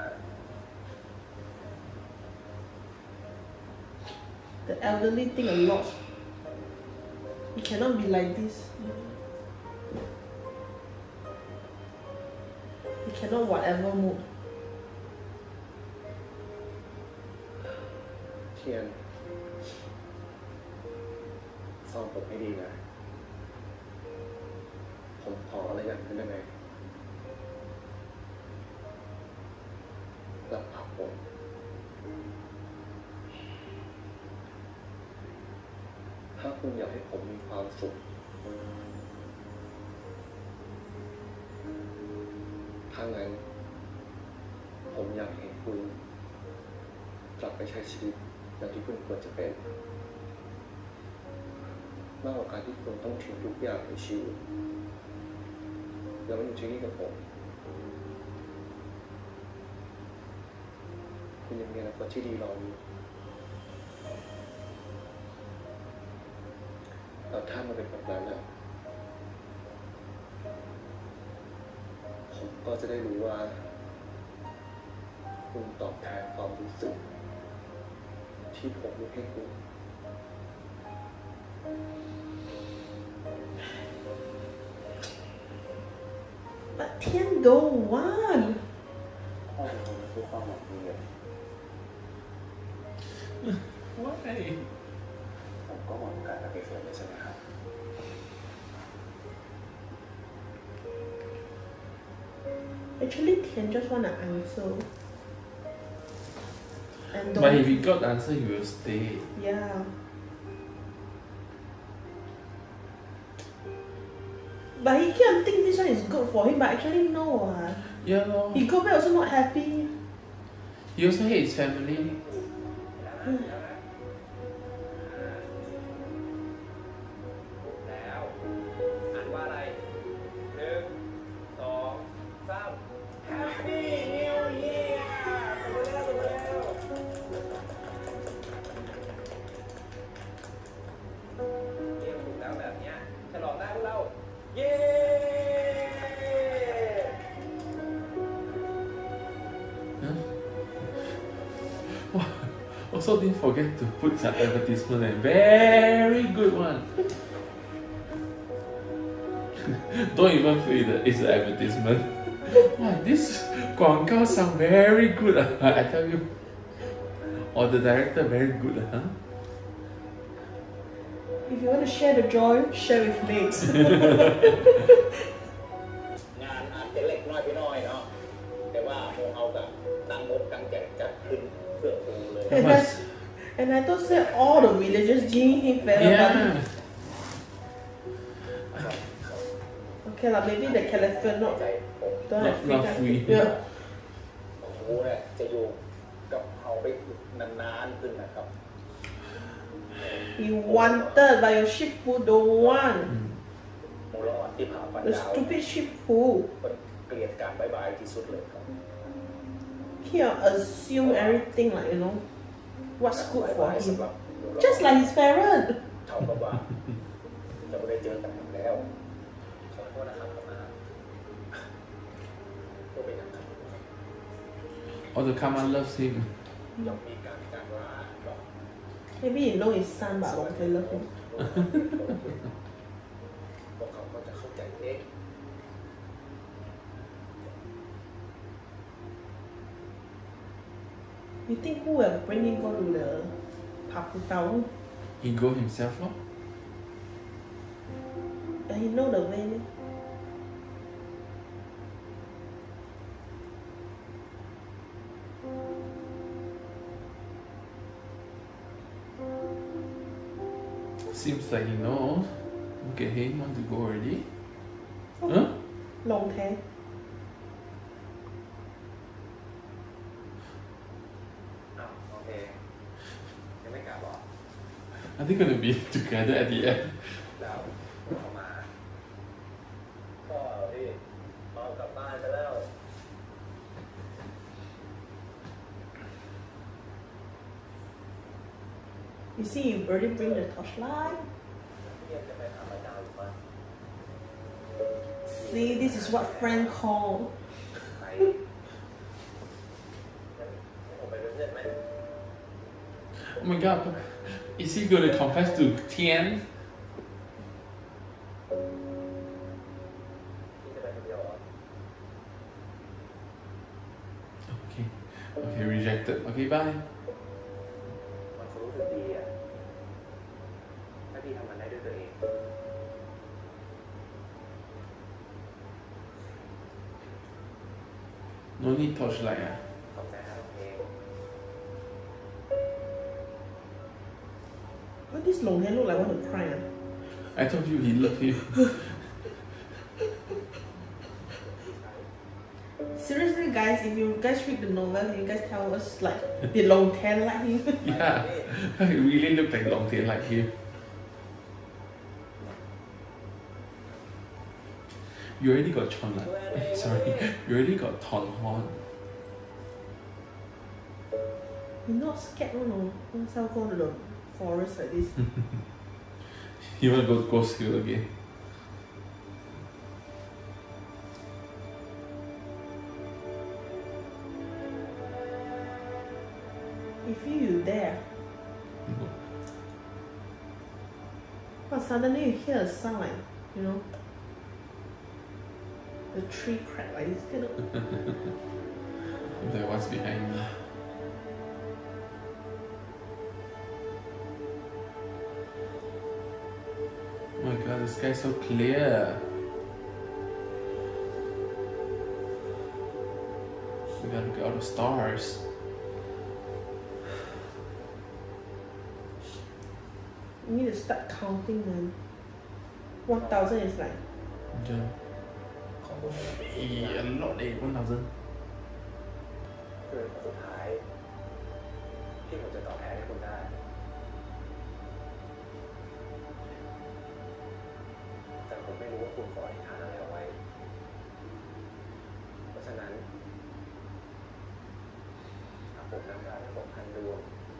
the elderly think a lot he cannot be like this he cannot whatever mood เทียนฟังผมให้ดีนะ ผมขออะไรอย่างหนึงได้ไหมรับปากผม ถ้าคุณอยากให้ผมมีความสุข ถ้างั้น ผมอยากเห็นคุณกลับไปใช้ชีวิตอย่างที่คุณควรจะเป็นมากกว่าการที่คุณต้องทิ้งทุกอย่างในชีวิตแล้วมาอยู่ที่นี่กับผม คุณยังมีอนาคตที่ดีรออยู่แล้วถ้ามันเป็นแบบนั้นอ่ะผมก็จะได้รู้ว่า คุณตอบแทนความรู้สึกที่ผมมีให้คุณ don't want. พ่อเป็นคนที่ความหวังดีเลย Why? ผมก็หวังการรับไปเฟิร์นเลยใช่ไหมครับ Actually, Tian just want an answer. And But don't, if he got the answer, he will stay. yeah. But he can't think this one is good for him, but actually no. Uh. Yeah, no. He go back also not happy. He also hates family. แล้วอ่านว่าอะไรหนึ่งสองสาม Happy New Year มาแล้วมาแล้วเรียกถูกแล้วแบบเนี้ยฉลองได้พวกเรา เย้ Also didn't forget to put some advertisement there. Very good one. Don't even feel that it's an advertisement. Wow, this 广告 sound very good. I tell you. Or the director very good. Huh? If you want to share the joy, share with mates. งานอาจจะเล็กน้อยไปหน่อยเนาะแต่ว่าพวกเอาแบบตั้งอกตั้งใจจัดขึ้นเพื่อปูเลย and, I, and I thought say all the villagers giving him fair Yeah. money. Okay, like maybe the California not ใจผม don't have Not- free. not time. free. Yeah. ปูเนี่ยจะอยู่กับเขาไปนานๆขึ้นนะครับ He wanted, but your ship who don't want. มูลอ่อนที่ผ่าฟัน The ยาว stupid ship who มันเกลียดการบายบายที่สุดเลยครับ can't assume everything like you know what's good for บ๊ายบาย him. สำหรับมูลอ่อน Just like his parent. เท่ากับว่าจะไม่ได้เจอกันอีกแล้วขอโทษนะครับเข้ามาก็เป็นอย่างนั้น Or the Kama loves him. ย่อมมีการการว่าหรอก Maybe you know his son, but Long Tae love him. พวกเขาก็จะเข้าใจเอง You think who will bring him go to the Paputao? He go himself, no? And he know the way. Seems like he knows. Look at him, want to go already? Huh? Long Tae. อ้าวโอเคยังไม่กลับหรอ Are they gonna be together at the end? แล้วเขามาก็พี่เอากลับบ้านไปแล้ว You see, you already bring the torchlight. เรียกจะไปหาพระเจ้าอยู่บ้าน See, this is what friend call. ไปผมไปเป็นเพื่อนไหม Oh my god, is he gonna confess to Tian? พี่จะไปคนเดียวเหรอ Okay, okay, rejected. Okay, bye. มันคงรู้สึกดีอ่ะถ้าพี่ทำมันได้ด้วยตัวเอง No need torchlight. Ah. ขอบใจครับเอง Why this Long Tae look like want to cry? Ah? I told you he loved you. Seriously, guys, if you guys read the novel, you guys tell us like the Long Tae like him. Yeah, it really looked like Long Tae like him. You already got Chon like, eh, sorry, you already got Ton Horn. You're not scared, no, no. Once I'll go to the forest like this. You wanna go to Ghost Hill again? If you there, No. but suddenly you hear a sound like, you know, the tree crack like this kind of. There was behind me. Oh my god, the sky's so clear. We gotta look at all the stars. You need to start counting, man. One thousand is like. Yeah. Yeah, a lot, eh? One thousand. เพื่อสุดท้ายที่ผมจะตอบแทนให้คุณได้แต่ผมไม่รู้ว่าคุณขออธิษฐานอะไรเอาไว้เพราะฉะนั้นถ้าผมนำดาวทั้งสองพันดวง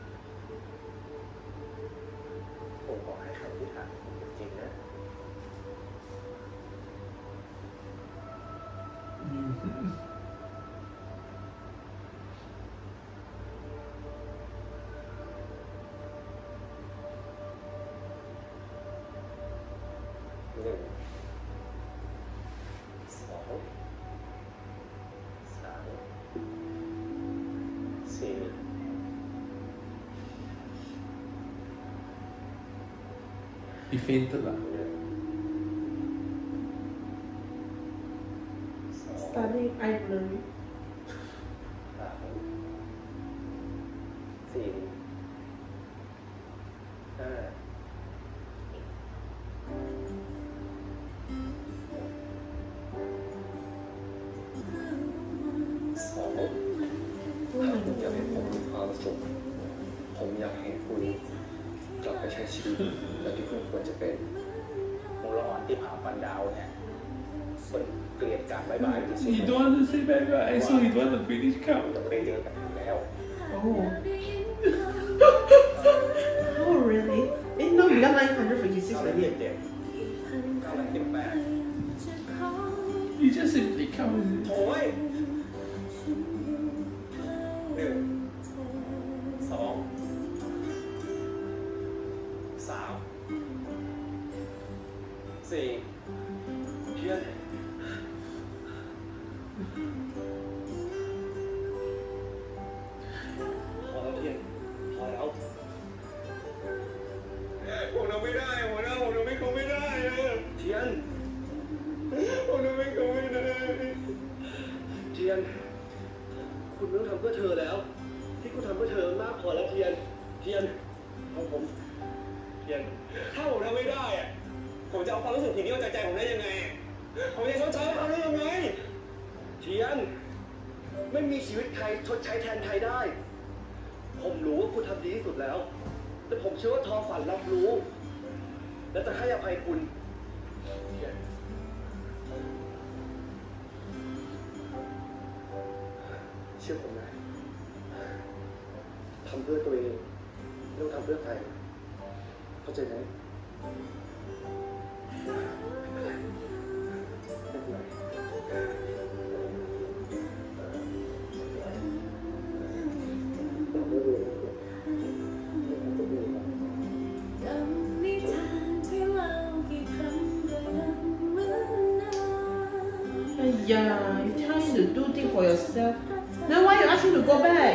ผมขอให้คำอธิษฐานผมเป็นจริงนะ หนึ่งสองสามสี่ He fainted lah. หนึ่งสอง Studying eye blurry. สามสี่ห้าสองถ้าคุณอยากให้ผมมีความสุขผมอยากให้คุณกลับไปใช้ชีวิตแบบที่คุณควรจะเป็นมูลอ่อนที่ผาปันดาวเนี่ยมันเกลียดการบายบายที่สุด He don't want to say bye bye, so he don't want to finish เรา count. จะไม่ได้เจอกันอีกแล้ว Oh. Oh, really? Eh, no, we got nine hundred fifty-six เก้าร้อย already. เจ็ดเก้าร้อยเจ็ดแปด He just simply counts. โอ้ยหนึ่งสองสามสี่เทียนพอแล้วเทียนพอแล้วผมทำไม่ได้หัวหน้าผมทำไม่เขาไม่ได้อะเทียนผมทำไม่เขาไม่ได้เทียนคุณไม่ต้องทำเพื่อเธอแล้ว ที่คุณทำเพื่อเธอมากพอแล้วเทียนเทียนของผมเทียนถ้าผมทำไม่ได้อะผมจะเอาความรู้สึกผิดนี้ออกจากใจผมได้ยังไงผมจะชดใช้เขาได้ยังไงเทียนไม่มีชีวิตใครชดใช้แทนใครได้ ผมรู้ว่าคุณทำดีที่สุดแล้ว แต่ผมเชื่อว่าทอฝันรับรู้ และจะให้อภัยคุณเทียนเชื่อผมนะทำเพื่อตัวเองไม่ต้องทำเพื่อใครเข้าใจไหมไม่เป็นไรไม่เป็นไรทำเพื่อตัวเองไม่ทำเพื่อตัวเอง Yeah, you tell him to do things for yourself. Then why you ask him to go back?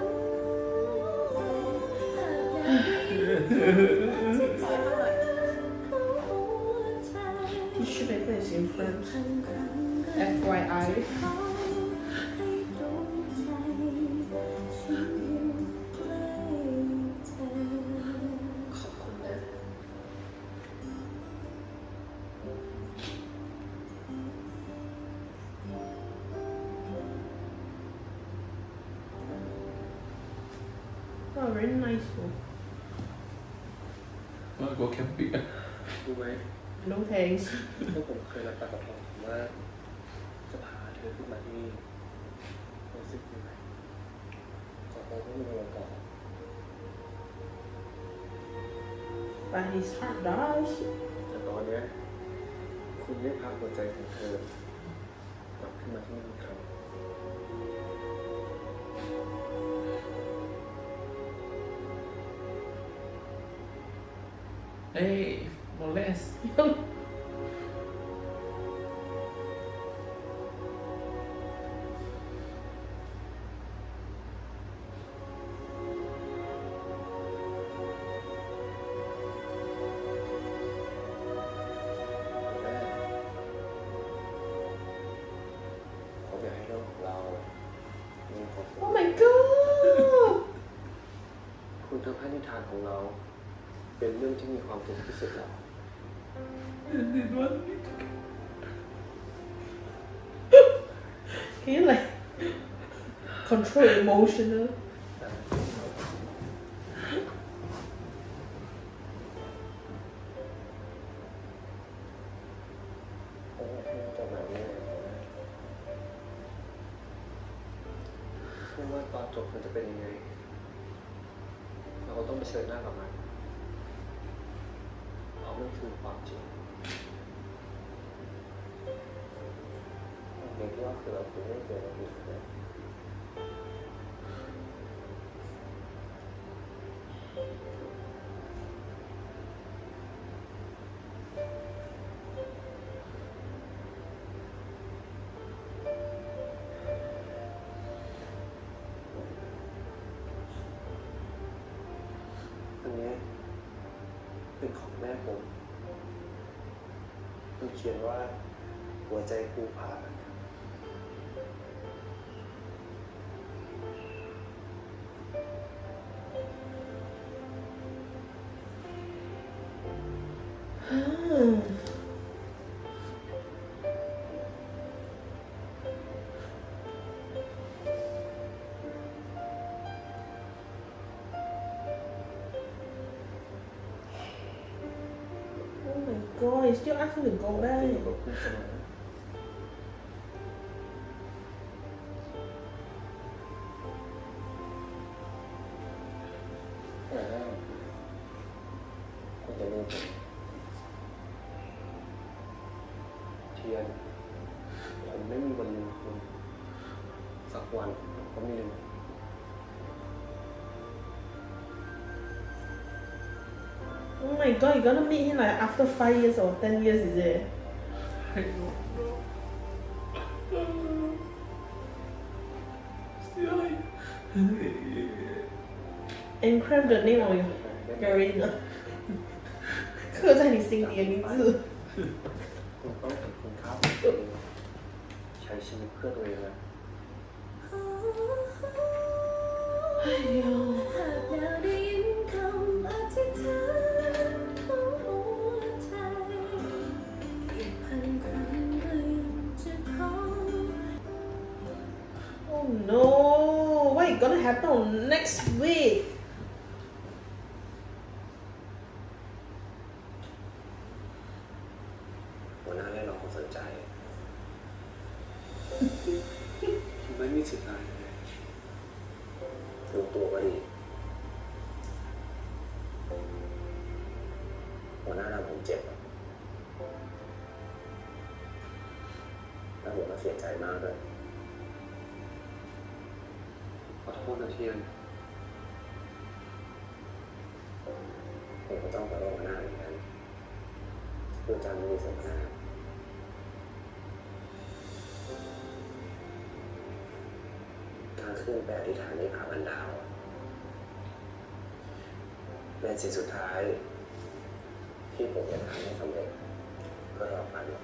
Tissue paper is in front. F Y I. ขอบคุณนะ Oh, very nice one. Wanna go camping? รู้ไหม No thanks. ว่าผมเคยรับปากกับผมว่าจะพาเธอขึ้นมาที่นี่รู้สึกยังไงขอโทษที่ไม่มีโอกาส But his heart does. แต่ตอนเนี้ยคุณได้พาหัวใจของเธอกลับขึ้นมาที่นี่อีกครั้ง Hey, molest. ของเราเป็นเรื่องที่มีความสุขที่สุดแล้ว Can you like control emotional? จะแบบนี้เลยไม่ว่าตอนจบมันจะเป็นยังไงเราก็ต้องเผชิญหน้ากับมันเอามันคือความจริงเด็กที่ว่าคือเราคือไม่เจอเราอีกเลยอันนี้เป็นของแม่ผมมันเขียนว่าหัวใจภูผา Oh my god, you still asking to go ได้อยู่กับคุณเสมอแต่แรกคุณจะลืมผมเทียนผมไม่มีวันลืมคุณสักวันผมก็ไม่ลืม Oh my god, you're gonna meet him like after five years or ten years, is it? I don't know. Still, Encrypt the name of your Garena. 刻在你心底的名字。 คุณต้องเห็นคุณค่าของตัวเองใช้ชีวิตเพื่อตัวเองนะ哎呦。 หากดาวได้ยินคำอธิษฐานของหัวใจอีกพันครั้งก็ยังจะขอ Oh no, what is gonna happen next week? หัวหน้าเรียกร้องความสนใจคุณไม่มีสิทธิ์อะไรเลยรู้ตัวก็ดีหัวหน้าทำผมเจ็บอะแล้วผมก็เสียใจมากเลยขอโทษนะเทียนผมก็ต้องขอโทษหัวหน้าเหมือนกันพูดจาไม่ดีใส่หัวหน้าการขึ้นไปอธิษฐานในผาบันดาวอะเป็นสิ่งสุดท้ายที่ผมจะทำให้สำเร็จเพื่อรอฟัน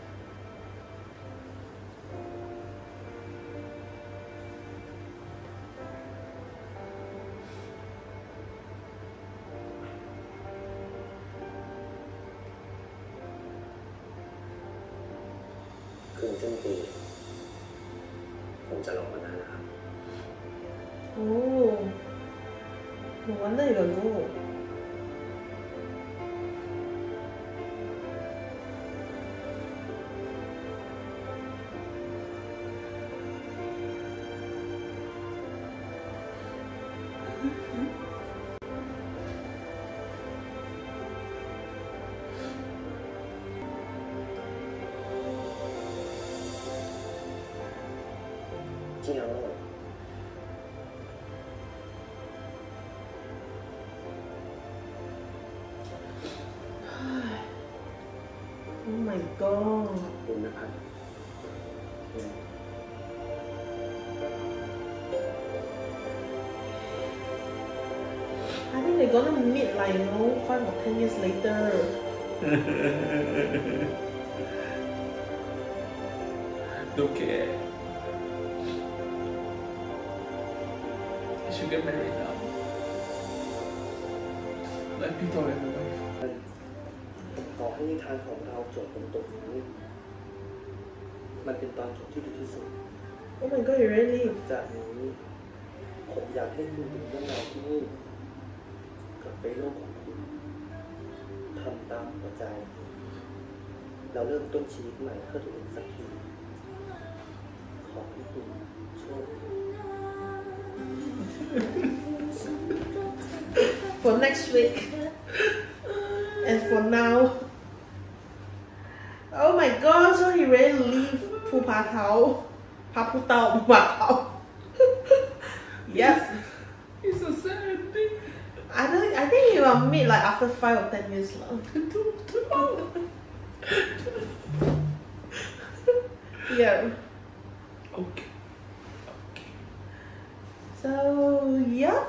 คืนสิ้นปีผมจะลงมานานะครับ Oh, no wonder you don't go. Chị nào rồi? Oh my god. ขอบคุณนะครับ I think they're gonna meet like, you know, five or ten years later. Don't care. You should get married now. Let Peter and the wife. ผมขอให้นิทานของเราจบตรงตรงนี้ มันเป็นตอนจบที่ดีที่สุด Oh my god, you really leave. จากนี้ผมอยากให้คุณถึงเรื่องราวที่นี่กับไปโลกของคุณทำตามหัวใจ เราเริ่มต้นชีวิตใหม่เพื่อตัวเองสักที ขอให้คุณโชคดี For next week. And for now. Oh my god, so he really leave Pu Pa Tao. Pa Pu Tao, Pu Pa Tao. Yes. It's a sad ending. I don't I think he will meet like after five or ten years long. Yeah. Okay. Okay. So yeah.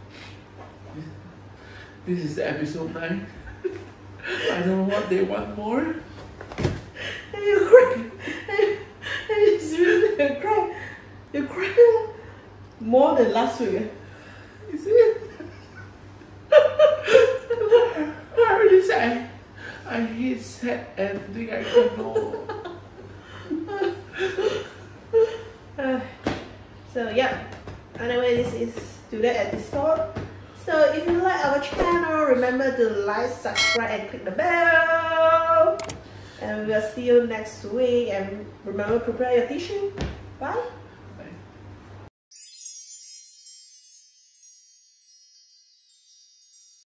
This is episode nine. I don't know what they want more. And you cry. And it's really you cry. You cry more than last week. Is it? I already said I, I hate sad ending. I don't know. Uh, so yeah. Anyway, this is today episode. So if you like our channel, remember to like, subscribe, and click the bell. And we'll see you next week. And remember, prepare your tissue. Bye.